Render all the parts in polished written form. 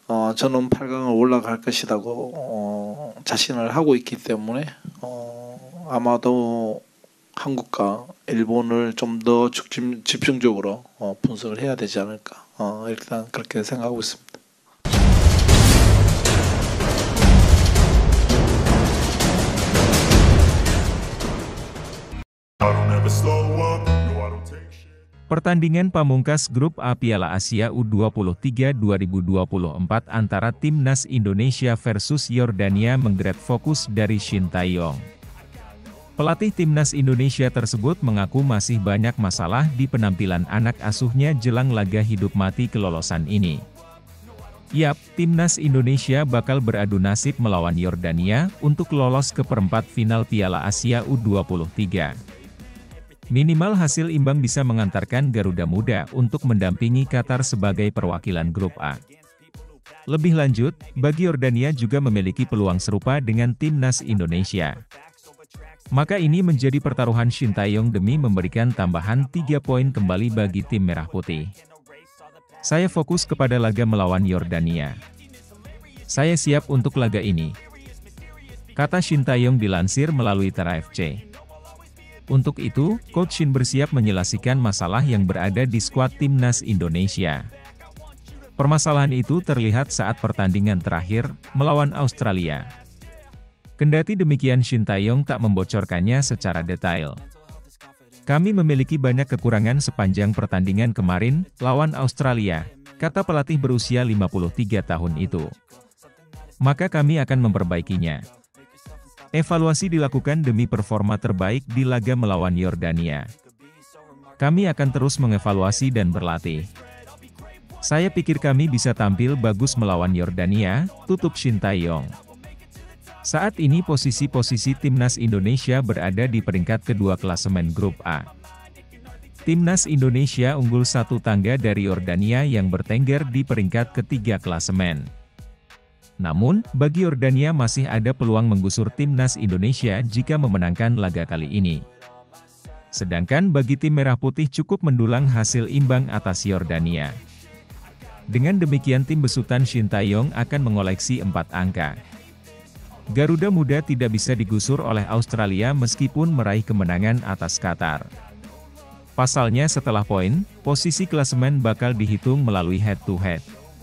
저는 8강을 올라갈 것이라고 자신을 하고 있기 때문에 아마도 한국과 일본을 좀 더 집중적으로 분석을 해야 되지 않을까, 일단 그렇게 생각하고 있습니다. Pertandingan pamungkas Grup A Piala Asia U23 2024 antara Timnas Indonesia versus Yordania menggeret fokus dari Shin Tae-yong. Pelatih Timnas Indonesia tersebut mengaku masih banyak masalah di penampilan anak asuhnya jelang laga hidup mati kelolosan ini. Yap, Timnas Indonesia bakal beradu nasib melawan Yordania untuk lolos ke perempat final Piala Asia U23. Minimal hasil imbang bisa mengantarkan Garuda Muda untuk mendampingi Qatar sebagai perwakilan Grup A. Lebih lanjut, bagi Yordania juga memiliki peluang serupa dengan Timnas Indonesia. Maka ini menjadi pertaruhan Shin Tae-yong demi memberikan tambahan 3 poin kembali bagi tim Merah Putih. Saya fokus kepada laga melawan Yordania. Saya siap untuk laga ini, kata Shin Tae-yong dilansir melalui Tara FC. Untuk itu, Coach Shin bersiap menyelesaikan masalah yang berada di skuad Timnas Indonesia. Permasalahan itu terlihat saat pertandingan terakhir, melawan Australia. Kendati demikian Shin Tae-yong tak membocorkannya secara detail. Kami memiliki banyak kekurangan sepanjang pertandingan kemarin, lawan Australia, kata pelatih berusia 53 tahun itu. Maka kami akan memperbaikinya. Evaluasi dilakukan demi performa terbaik di laga melawan Yordania. Kami akan terus mengevaluasi dan berlatih. Saya pikir kami bisa tampil bagus melawan Yordania, tutup Shin Tae-yong. Saat ini posisi Timnas Indonesia berada di peringkat kedua klasemen Grup A. Timnas Indonesia unggul 1 tangga dari Yordania yang bertengger di peringkat ketiga klasemen. Namun, bagi Yordania masih ada peluang menggusur Timnas Indonesia jika memenangkan laga kali ini. Sedangkan bagi tim Merah Putih cukup mendulang hasil imbang atas Yordania. Dengan demikian tim besutan Shin Tae-yong akan mengoleksi 4 angka. Garuda Muda tidak bisa digusur oleh Australia meskipun meraih kemenangan atas Qatar. Pasalnya setelah poin, posisi klasemen bakal dihitung melalui head-to-head.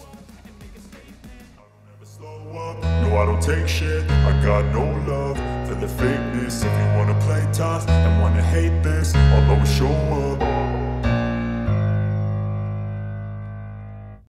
I don't take shit, I got no love for the fakeness. If you wanna play tough and wanna hate this, I'll always show up.